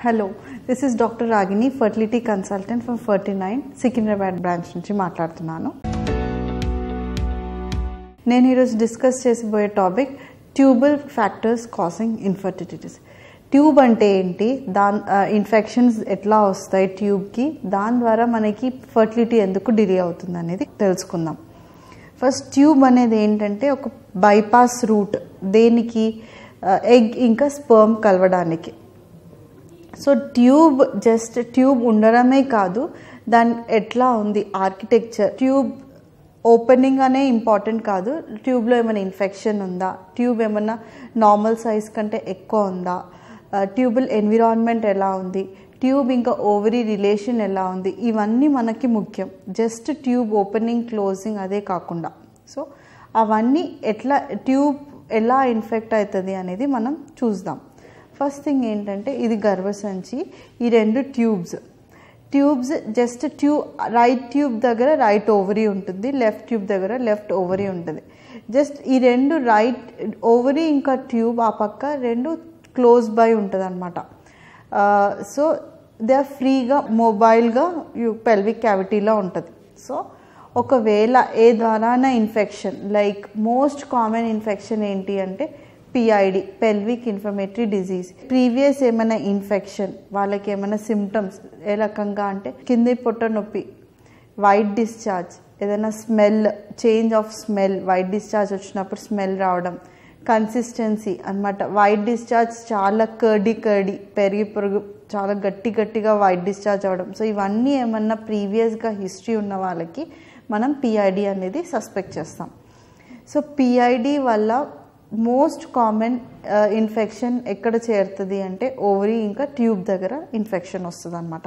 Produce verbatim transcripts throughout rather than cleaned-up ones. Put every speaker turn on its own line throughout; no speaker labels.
Hello, this is Doctor Ragini, Fertility Consultant from Fertility, Hyderabad branch నుంచి మాట్లాడుతున్నాను. నేను ఈరోజు డిస్కస్ చేసిపోయే topic tubal factors causing infertilities. Tube అంటే ఏంటి, దాని ఇన్ఫెక్షన్స్ ఎట్లా వస్తాయి ట్యూబ్కి, దాని ద్వారా మనకి ఫర్టిలిటీ ఎందుకు డిలే అవుతుంది అనేది తెలుసుకుందాం. ఫస్ట్ ట్యూబ్ అనేది ఏంటంటే ఒక బైపాస్ రూట్, దేనికి ఎగ్ ఇంకా స్పర్మ్ కలవడానికి. సో ట్యూబ్ జస్ట్ ట్యూబ్ ఉండడమే కాదు, దాని ఎట్లా ఉంది ఆర్కిటెక్చర్, ట్యూబ్ ఓపెనింగ్ అనే ఇంపార్టెంట్ కాదు, ట్యూబ్లో ఏమైనా ఇన్ఫెక్షన్ ఉందా, ట్యూబ్ ఏమైనా నార్మల్ సైజ్ కంటే ఎక్కువ ఉందా, ట్యూబల్ ఎన్విరాన్మెంట్ ఎలా ఉంది, ట్యూబ్ ఇంకా ఓవరీ రిలేషన్ ఎలా ఉంది, ఇవన్నీ మనకి ముఖ్యం. జస్ట్ ట్యూబ్ ఓపెనింగ్ క్లోజింగ్ అదే కాకుండా సో అవన్నీ ఎట్లా ట్యూబ్ ఎలా ఇన్ఫెక్ట్ అవుతుంది అనేది మనం చూద్దాం. ఫస్ట్ థింగ్ ఏంటంటే ఇది గర్భసంచి, ఈ రెండు tubes tubes just tube right tube దగ్గర రైట్ ఓవరీ ఉంటుంది, లెఫ్ట్ ట్యూబ్ దగ్గర లెఫ్ట్ ఓవరీ ఉంటుంది. జస్ట్ ఈ రెండు రైట్ ఓవరీ ఇంకా ట్యూబ్ ఆ పక్క రెండు క్లోజ్ బై ఉంటుంది అనమాట. సో దే ఆర్ ఫ్రీగా మొబైల్గా పెల్విక్ క్యావిటీలో ఉంటుంది. సో ఒకవేళ ఏ ద్వారాన infection, like most common infection ఏంటి అంటే PID, pelvic inflammatory disease. Previous ఏమైనా ఇన్ఫెక్షన్, వాళ్ళకి ఏమైనా సిమ్టమ్స్ ఏ రకంగా అంటే కింది పొట్ట నొప్పి, వైట్ డిశ్చార్జ్, ఏదైనా smell, change of smell, white discharge వచ్చినప్పుడు స్మెల్ రావడం, కన్సిస్టెన్సీ అన్నమాట. వైట్ డిశ్చార్జ్ చాలా కర్డీ కర్డీ పెరిగి పొరుగు చాలా గట్టి గట్టిగా వైట్ డిశ్చార్జ్ అవ్వడం. సో ఇవన్నీ ఏమన్నా ప్రీవియస్గా హిస్టరీ ఉన్న వాళ్ళకి మనం పిఐడి అనేది సస్పెక్ట్ చేస్తాం. సో పిఐడి వల్ల మోస్ట్ కామన్ ఇన్ఫెక్షన్ ఎక్కడ చేరుతుంది అంటే ఓవరీ ఇంకా ట్యూబ్ దగ్గర ఇన్ఫెక్షన్ వస్తుంది అనమాట.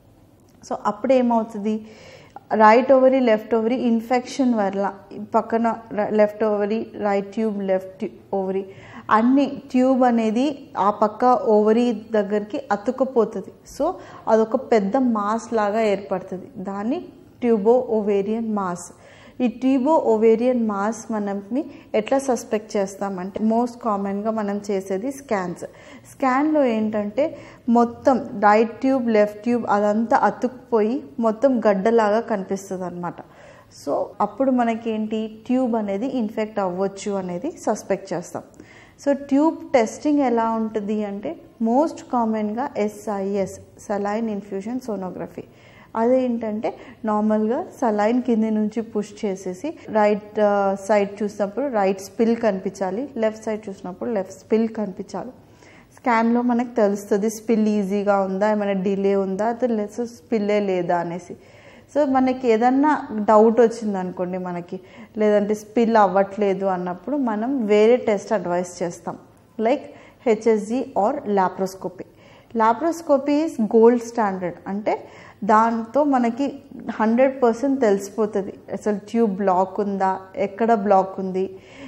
సో అప్పుడు ఏమవుతుంది, right ovary left ovary infection వల్ల పక్కన left ovary right tube left ovary అన్ని ట్యూబ్ అనేది ఆ పక్క ఓవరీ దగ్గరికి అతుక్కుపోతుంది. సో అదొక పెద్ద మాస్ లాగా ఏర్పడుతుంది, దాన్ని ట్యూబో ఓవేరియన్ మాస్. ఈ ట్యూబో ఓవేరియన్ మాస్ మనల్ని ఎట్లా సస్పెక్ట్ చేస్తామంటే మోస్ట్ కామన్గా మనం చేసేది స్కాన్స్. స్కాన్లో ఏంటంటే మొత్తం రైట్ ట్యూబ్ లెఫ్ట్ ట్యూబ్ అదంతా అతుక్కుపోయి మొత్తం గడ్డలాగా కనిపిస్తుంది అనమాట. సో అప్పుడు మనకేంటి ట్యూబ్ అనేది ఇన్ఫెక్ట్ అవ్వచ్చు అనేది సస్పెక్ట్ చేస్తాం. సో ట్యూబ్ టెస్టింగ్ ఎలా ఉంటుంది అంటే మోస్ట్ కామన్గా ఎస్ఐఎస్, సలైన్ ఇన్ఫ్యూషన్ సోనోగ్రఫీ. అదేంటంటే నార్మల్గా సలైన్ కింది నుంచి పుష్ చేసేసి రైట్ సైడ్ చూసినప్పుడు రైట్ స్పిల్ కనిపించాలి, లెఫ్ట్ సైడ్ చూసినప్పుడు లెఫ్ట్ స్పిల్ కనిపించాలి. స్కాన్లో మనకు తెలుస్తుంది స్పిల్ ఈజీగా ఉందా, ఏమైనా డిలే ఉందా, అది లెస్ స్పిల్లే లేదా అనేసి. సో మనకి ఏదన్నా డౌట్ వచ్చింది అనుకోండి మనకి, లేదంటే స్పిల్ అవ్వట్లేదు అన్నప్పుడు మనం వేరే టెస్ట్ అడ్వైస్ చేస్తాం, like HSG or laparoscopy. Laparoscopy is gold standard. అంటే దాంతో మనకి హండ్రెడ్ పర్సెంట్ తెలిసిపోతుంది అసలు ట్యూబ్ బ్లాక్ ఉందా, ఎక్కడ బ్లాక్ ఉంది,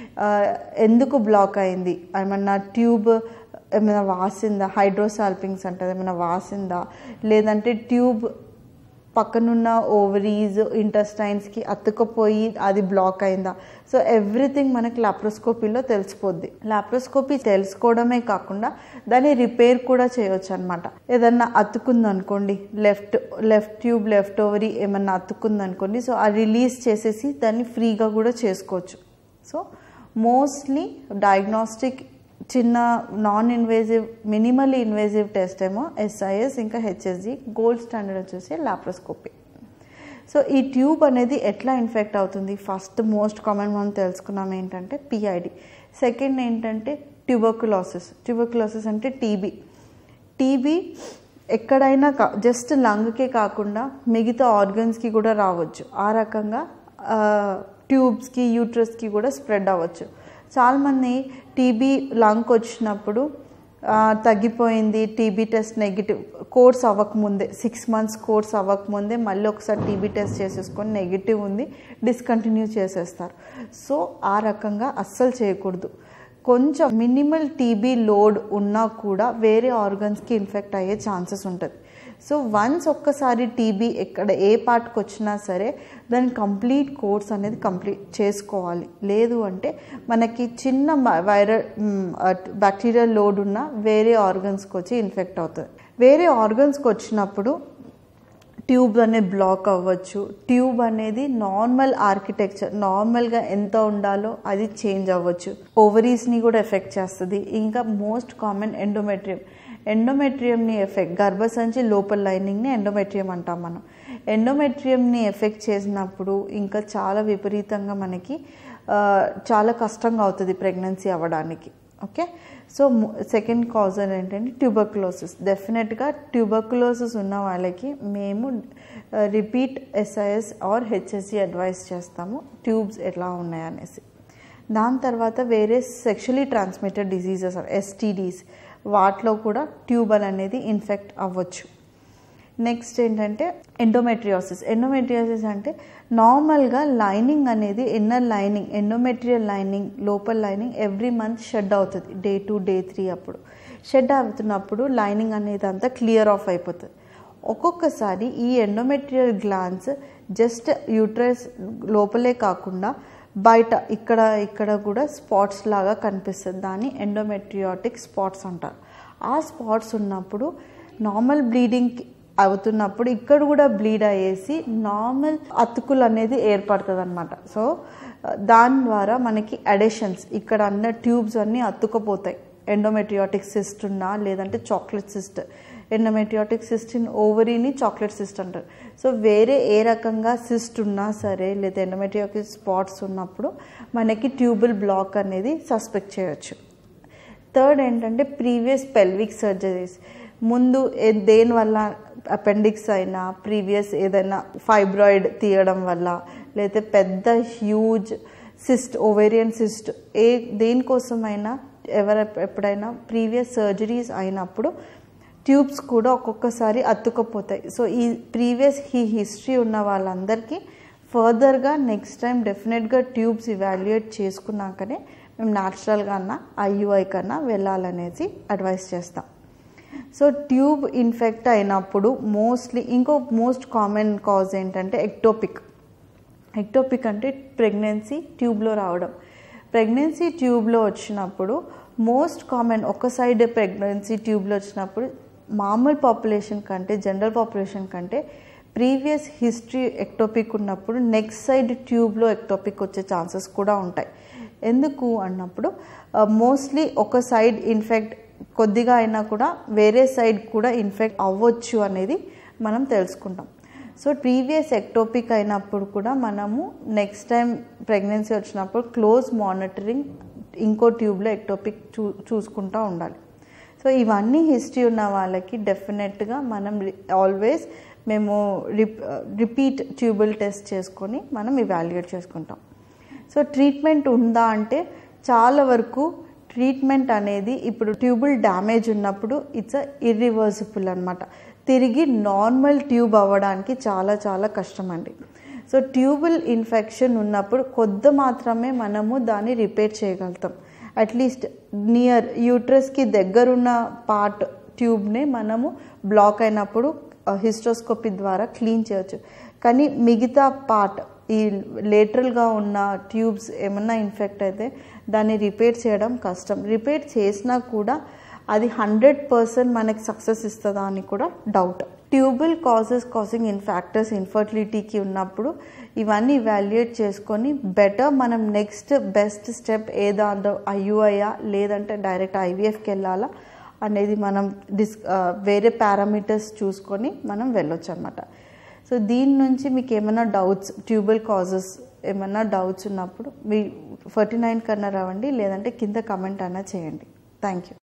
ఎందుకు బ్లాక్ అయింది, ఏమన్నా ట్యూబ్ ఏమైనా వాసిందా, హైడ్రోసాల్పింగ్స్ అంటారు, ఏమైనా వాసిందా, లేదంటే ట్యూబ్ పక్కనున్న ఓవరీస్ ఇంటెస్టైన్స్కి అతుక్కుపోయి అది బ్లాక్ అయిందా. సో ఎవ్రీథింగ్ మనకి లాప్రోస్కోపీలో తెలిసిపోద్ది. లాప్రోస్కోపీ తెలుసుకోవడమే కాకుండా దాన్ని రిపేర్ కూడా చేయవచ్చు అనమాట. ఏదన్నా అతుకుందనుకోండి, left left tube left ovary ఏమన్నా అతుకుందనుకోండి, సో ఆ రిలీజ్ చేసేసి దాన్ని ఫ్రీగా కూడా చేసుకోవచ్చు. సో మోస్ట్లీ డయాగ్నోస్టిక్ చిన్న non invasive minimally invasive test ఏమో ఎస్ఐఎస్ ఇంకా హెచ్ఎస్జి, గోల్డ్ స్టాండర్డ్ వచ్చేసి లాప్రోస్కోపీ. సో ఈ ట్యూబ్ అనేది ఎట్లా ఇన్ఫెక్ట్ అవుతుంది, ఫస్ట్ మోస్ట్ కామన్ మనం తెలుసుకున్నాం ఏంటంటే పిఐడి. సెకండ్ ఏంటంటే ట్యూబర్కులోసిస్. ట్యూబర్కులోసిస్ అంటే టీబీ. టీబీ ఎక్కడైనా కా జస్ట్ లంగ్కే కాకుండా మిగతా ఆర్గన్స్కి కూడా రావచ్చు. ఆ రకంగా ట్యూబ్స్కి యూట్రస్కి కూడా స్ప్రెడ్ అవ్వచ్చు. చాలామంది టీబీ లంగ్ వచ్చినప్పుడు తగ్గిపోయింది, టీబీ టెస్ట్ నెగిటివ్, కోర్స్ అవ్వకముందే సిక్స్ మంత్స్ కోర్స్ అవ్వకముందే మళ్ళీ ఒకసారి టీబీ టెస్ట్ చేసేసుకొని నెగిటివ్ ఉంది డిస్కంటిన్యూ చేసేస్తారు. సో ఆ రకంగా అస్సలు చేయకూడదు. కొంచెం మినిమల్ టీబీ లోడ్ ఉన్నా కూడా వేరే ఆర్గన్స్కి ఇన్ఫెక్ట్ అయ్యే ఛాన్సెస్ ఉంటుంది. సో వన్స్ ఒక్కసారి టీబీ ఎక్కడ ఏ పార్ట్కి వచ్చినా సరే దాని కంప్లీట్ కోర్స్ అనేది కంప్లీట్ చేసుకోవాలి. లేదు అంటే మనకి చిన్న వైరల్ బ్యాక్టీరియల్ లోడ్ ఉన్న వేరే ఆర్గన్స్కి వచ్చి ఇన్ఫెక్ట్ అవుతుంది. వేరే ఆర్గన్స్కి వచ్చినప్పుడు ట్యూబ్ అనేది బ్లాక్ అవ్వచ్చు. ట్యూబ్ అనేది నార్మల్ ఆర్కిటెక్చర్ నార్మల్గా ఎంత ఉండాలో అది చేంజ్ అవ్వచ్చు. ఓవరీస్ని కూడా ఎఫెక్ట్ చేస్తుంది. ఇంకా మోస్ట్ కామన్ ఎండోమెట్రియం ఎండోమెట్రియంని ఎఫెక్ట్ గర్భసంచి లోపల లైనింగ్ని ఎండోమెట్రియం అంటాం మనం. ఎండోమెట్రియంని ఎఫెక్ట్ చేసినప్పుడు ఇంకా చాలా విపరీతంగా మనకి చాలా కష్టంగా అవుతుంది ప్రెగ్నెన్సీ అవ్వడానికి. ఓకే, సో సెకండ్ కాజ్ ఏంటంటే ట్యూబర్కులోసిస్. డెఫినెట్గా ట్యూబర్కులోసిస్ ఉన్న వాళ్ళకి మేము repeat SIS or HSC advice చేస్తాము ట్యూబ్స్ ఎలా ఉన్నాయనేసి. దాని తర్వాత వేరే సెక్షువలీ ట్రాన్స్మిటెడ్ డిసీజెస్ ఎస్టీడీస్ వాటిలో కూడా ట్యూబల్ అనేది ఇన్ఫెక్ట్ అవ్వచ్చు. నెక్స్ట్ ఏంటంటే ఎండోమెట్రియోసిస్. ఎండోమెట్రియోసిస్ అంటే నార్మల్గా లైనింగ్ అనేది ఇన్నర్ లైనింగ్ ఎండోమెట్రియల్ లైనింగ్ లోపల లైనింగ్ ఎవ్రీ మంత్ షెడ్ అవుతుంది. డే టూ డే త్రీ అప్పుడు షెడ్ అవుతున్నప్పుడు లైనింగ్ అనేది అంతా క్లియర్ ఆఫ్ అయిపోతుంది. ఒక్కొక్కసారి ఈ ఎండోమెట్రియల్ గ్లాండ్స్ జస్ట్ యూట్రస్ లోపలే కాకుండా బయట ఇక్కడ ఇక్కడ కూడా స్పాట్స్ లాగా కనిపిస్తుంది. దాన్ని ఎండోమెట్రియాటిక్ స్పాట్స్ అంటారు. ఆ స్పాట్స్ ఉన్నప్పుడు నార్మల్ బ్లీడింగ్ అవుతున్నప్పుడు ఇక్కడ కూడా బ్లీడ్ అయ్యేసి నార్మల్ అతుకులు అనేది ఏర్పడుతుంది అనమాట. సో దాని ద్వారా మనకి అడెషన్స్ ఇక్కడ అన్న ట్యూబ్స్ అన్నీ అతుకపోతాయి. ఎండోమెట్రియాటిక్ సిస్ట్ ఉన్నా లేదంటే chocolate cyst endometriotic cyst in ఓవరీని చాక్లెట్ సిస్ట్ అంటారు. సో వేరే ఏ రకంగా సిస్ట్ ఉన్నా సరే లేదా ఎండోమెట్రియాటిక్ స్పాట్స్ ఉన్నప్పుడు మనకి ట్యూబుల్ బ్లాక్ అనేది సస్పెక్ట్ చేయొచ్చు. థర్డ్ ఏంటంటే ప్రీవియస్ పెల్విక్ సర్జరీస్. ముందు దేనివల్ల అపెండిక్స్ అయినా ప్రీవియస్ ఏదైనా ఫైబ్రాయిడ్ తీయడం వల్ల లేకపోతే పెద్ద హ్యూజ్ సిస్ట్ ఓవేరియన్ సిస్ట్ ఏ దేనికోసమైనా ఎవరు ఎప్పుడైనా ప్రీవియస్ సర్జరీస్ అయినప్పుడు ట్యూబ్స్ కూడా ఒక్కొక్కసారి అతుక్కపోతాయి. సో ఈ ప్రీవియస్ ఈ హిస్టరీ ఉన్న వాళ్ళందరికీ ఫర్దర్గా నెక్స్ట్ టైం డెఫినెట్గా ట్యూబ్స్ ఇవాల్యుయేట్ చేసుకున్నాకనే మేము న్యాచురల్గా అన్నా ఐయుఐ కన్నా వెళ్ళాలనేసి అడ్వైస్ చేస్తాం. సో ట్యూబ్ ఇన్ఫెక్ట్ అయినప్పుడు మోస్ట్లీ ఇంకో మోస్ట్ కామన్ కాజ్ ఏంటంటే ఎక్టోపిక్. ఎక్టోపిక్ అంటే ప్రెగ్నెన్సీ ట్యూబ్లో రావడం. ప్రెగ్నెన్సీ ట్యూబ్లో వచ్చినప్పుడు మోస్ట్ కామన్ ఒక సైడ్ ప్రెగ్నెన్సీ ట్యూబ్లో వచ్చినప్పుడు మామూలు పాపులేషన్ కంటే జనరల్ పాపులేషన్ కంటే ప్రీవియస్ హిస్టరీ ఎక్టోపిక్ ఉన్నప్పుడు నెక్స్ట్ సైడ్ ట్యూబ్లో ఎక్టోపిక్ వచ్చే ఛాన్సెస్ కూడా ఉంటాయి. ఎందుకు అన్నప్పుడు మోస్ట్లీ ఒక సైడ్ ఇన్ఫెక్ట్ కొద్దిగా అయినా కూడా వేరే సైడ్ కూడా ఇన్ఫెక్ట్ అవ్వచ్చు అనేది మనం తెలుసుకుంటాం. సో ప్రీవియస్ ఎక్టోపిక్ అయినప్పుడు కూడా మనము నెక్స్ట్ టైం ప్రెగ్నెన్సీ వచ్చినప్పుడు క్లోజ్ మానిటరింగ్ ఇంకో ట్యూబ్లో ఎక్టోపిక్ చూ చూసుకుంటూ ఉండాలి. సో ఇవన్నీ హిస్టరీ ఉన్న వాళ్ళకి డెఫినెట్గా మనం ఆల్వేస్ మేము రిప్ రిపీట్ ట్యూబుల్ టెస్ట్ చేసుకొని మనం ఇవాల్యుయేట్ చేసుకుంటాం. సో ట్రీట్మెంట్ ఉందా అంటే చాలా వరకు ట్రీట్మెంట్ అనేది ఇప్పుడు ట్యూబుల్ డ్యామేజ్ ఉన్నప్పుడు ఇట్స్ ఇర్రివర్సిబుల్ అనమాట. తిరిగి నార్మల్ ట్యూబ్ అవ్వడానికి చాలా చాలా కష్టం అండి. సో ట్యూబుల్ ఇన్ఫెక్షన్ ఉన్నప్పుడు కొద్ది మాత్రమే మనము దాన్ని రిపేర్ చేయగలుగుతాం. అట్లీస్ట్ నియర్ యూట్రస్కి దగ్గరున్న పార్ట్ ట్యూబ్ని మనము బ్లాక్ అయినప్పుడు హిస్ట్రోస్కోపీ ద్వారా క్లీన్ చేయొచ్చు. కానీ మిగతా పార్ట్ ఈ లేటరల్గా ఉన్న ట్యూబ్స్ ఏమన్నా ఇన్ఫెక్ట్ అయితే దాన్ని రిపేర్ చేయడం కష్టం. రిపేర్ చేసినా కూడా అది హండ్రెడ్ పర్సెంట్ మనకి సక్సెస్ ఇస్తుందా అని కూడా doubt. Tubal causes causing in factors ఇన్ఫర్టిలిటీకి ఉన్నప్పుడు ఇవన్నీ ఇవాల్యుయేట్ చేసుకొని బెటర్ మనం నెక్స్ట్ బెస్ట్ స్టెప్ ఏదాందో ఐయుఐయా లేదంటే డైరెక్ట్ ఐవీఎఫ్కి వెళ్ళాలా అనేది మనం డిస్ వేరే పారామీటర్స్ చూసుకొని మనం వెళ్ళొచ్చు అనమాట. సో దీని నుంచి మీకు ఏమైనా డౌట్స్ ట్యూబుల్ కాజెస్ ఏమైనా డౌట్స్ ఉన్నప్పుడు మీ ఫార్టీ నైన్ కన్నా రావండి లేదంటే కింద కమెంట్ అన్నా చేయండి. Thank you.